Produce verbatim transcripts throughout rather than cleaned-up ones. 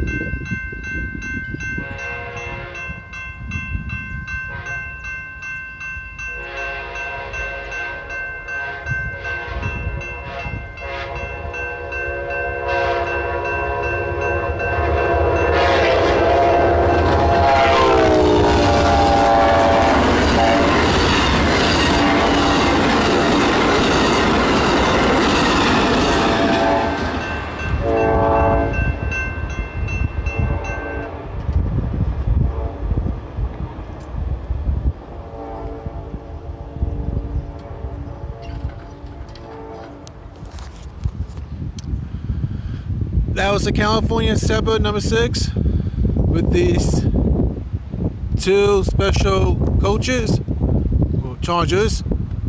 That was the California Zephyr number six with these two special coaches, or chargers.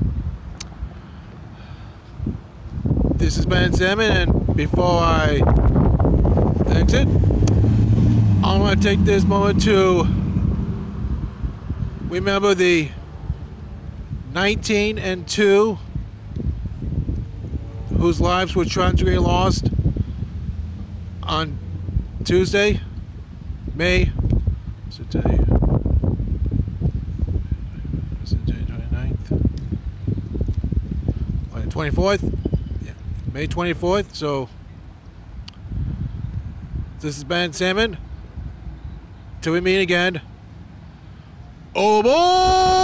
This is Ben Salmon, and before I exit, I want to take this moment to remember the nineteen and two whose lives were tragically lost on Tuesday, May, what's the day? What's the day, twenty-ninth? Oh, twenty-fourth? Yeah, May twenty-fourth, so this is Ben Salmon. Till we meet again. Oh boy!